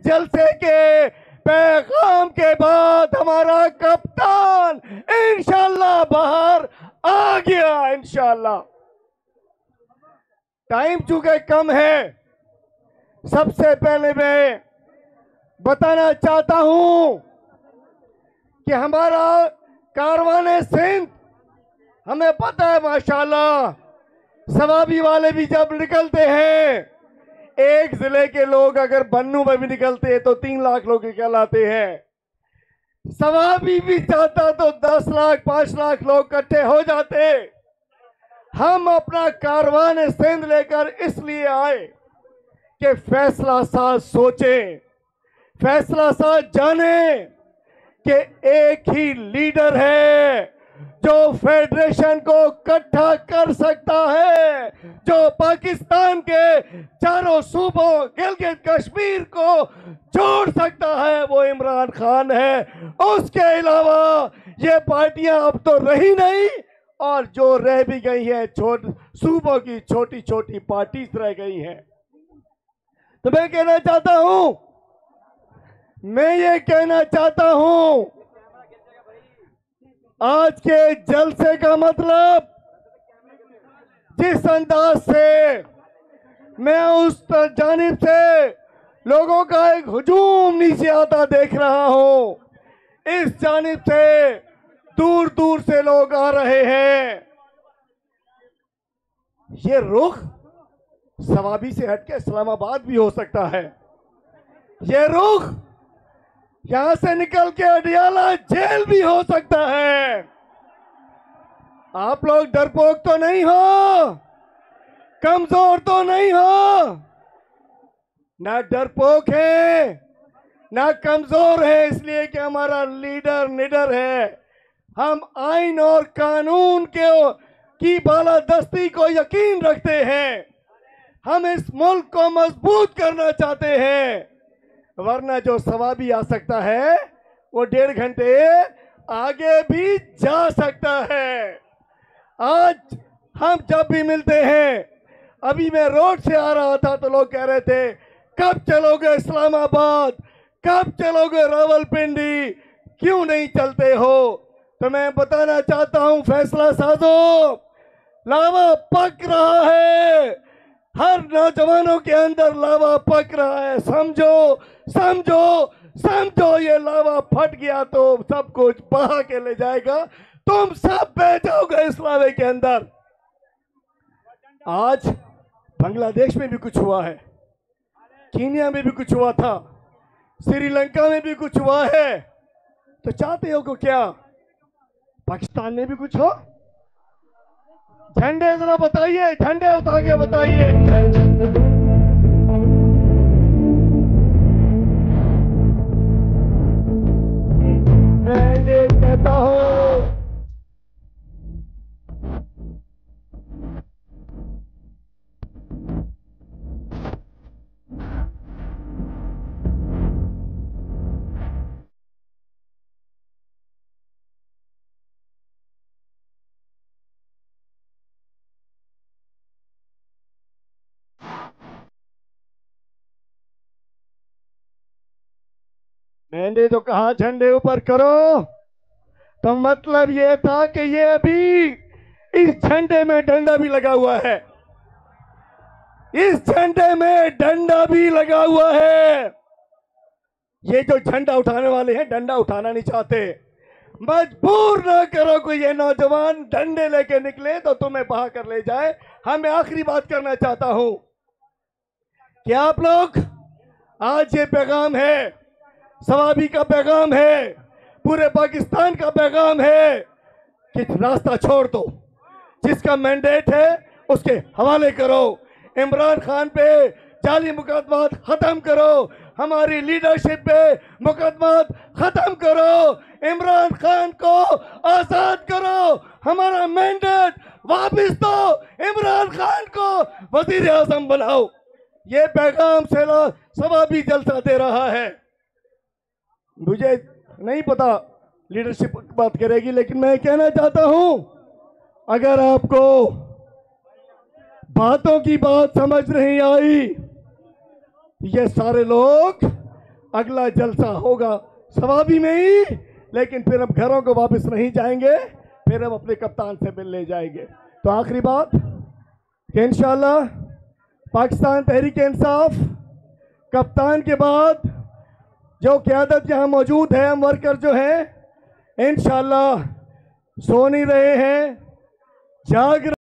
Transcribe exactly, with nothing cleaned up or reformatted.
जलसे के पैगाम के बाद हमारा कप्तान इंशाल्लाह बाहर आ गया। इंशाल्लाह टाइम चूंकि कम है, सबसे पहले मैं बताना चाहता हूं कि हमारा कारवाने सिंध, हमें पता है माशाल्लाह सवाबी वाले भी जब निकलते हैं, एक जिले के लोग अगर बन्नू में भी निकलते हैं तो तीन लाख लोग कहलाते हैं। सवाबी भी चाहता तो दस लाख पांच लाख लोग इकट्ठे हो जाते। हम अपना कारवान सिंध लेकर इसलिए आए कि फैसला साथ सोचें, फैसला साथ जाने कि एक ही लीडर है जो फेडरेशन को इकट्ठा कर सकता है, जो पाकिस्तान के चारों सूबों गिलगित कश्मीर को जोड़ सकता है, वो इमरान खान है। उसके अलावा ये पार्टियां अब तो रही नहीं, और जो रह भी गई हैं छोट सूबों की छोटी छोटी पार्टीज रह गई हैं। तो मैं कहना चाहता हूं मैं ये कहना चाहता हूं आज के जलसे का मतलब, जिस अंदाज से मैं उस जानिब से लोगों का एक हुजूम नीचे आता देख रहा हूं, इस जानिब से दूर दूर से लोग आ रहे हैं। ये रुख सवाबी से हटके इस्लामाबाद भी हो सकता है, ये रुख यहां से निकल के अडियाला जेल भी हो सकता है। आप लोग डरपोक तो नहीं हो, कमजोर तो नहीं हो, ना डरपोक है ना कमजोर है, इसलिए कि हमारा लीडर निडर है। हम आइन और कानून के की बालादस्ती को यकीन रखते हैं। हम इस मुल्क को मजबूत करना चाहते हैं, वरना जो सवाबी आ सकता है वो डेढ़ घंटे आगे भी जा सकता है। आज हम जब भी मिलते हैं, अभी मैं रोड से आ रहा था तो लोग कह रहे थे कब चलोगे इस्लामाबाद, कब चलोगे रावलपिंडी, क्यों नहीं चलते हो? तो मैं बताना चाहता हूं फैसला साधो, लावा पक रहा है, हर नौजवानों के अंदर लावा पक रहा है। समझो समझो समझो, ये लावा फट गया तो सब कुछ बहा के ले जाएगा, तुम सब बह जाओगे इस लावे के अंदर। आज बांग्लादेश में भी कुछ हुआ है, कीनिया में भी कुछ हुआ था, श्रीलंका में भी कुछ हुआ है, तो चाहते हो को क्या पाकिस्तान में भी कुछ हो? झंडे जरा बताइए, झंडे उठा के बताइए। मैं ये कहता हूं मैंने तो कहा झंडे ऊपर करो, तो मतलब ये था कि ये अभी इस झंडे में डंडा भी लगा हुआ है, इस झंडे में डंडा भी लगा हुआ है। ये जो झंडा उठाने वाले हैं डंडा उठाना नहीं चाहते, मजबूर ना करो कोई ये नौजवान डंडे लेके निकले तो तुम्हें बहा कर ले जाए। हाँ, मैं आखिरी बात करना चाहता हूं कि आप लोग, आज ये पैगाम है, सवाबी का पैगाम है, पूरे पाकिस्तान का पैगाम है कि रास्ता छोड़ दो, जिसका मैंडेट है उसके हवाले करो, इमरान खान पे जाली मुकदमात खत्म करो, हमारी लीडरशिप पे मुकदमात खत्म करो, इमरान खान को आजाद करो, हमारा मैंडेट वापस दो, इमरान खान को वजीर आजम बनाओ। ये पैगाम से सवाबी जलसा दे रहा है। मुझे नहीं पता लीडरशिप बात करेगी, लेकिन मैं कहना चाहता हूं, अगर आपको बातों की बात समझ नहीं आई, ये सारे लोग अगला जलसा होगा सवाबी में ही, लेकिन फिर हम घरों को वापस नहीं जाएंगे, फिर हम अपने कप्तान से मिलने जाएंगे। तो आखिरी बात कि इंशाल्लाह पाकिस्तान तहरीक इंसाफ कप्तान के बाद जो क़यादत यहाँ मौजूद है, हम वर्कर जो हैं इंशाल्लाह सो नहीं रहे हैं, जाग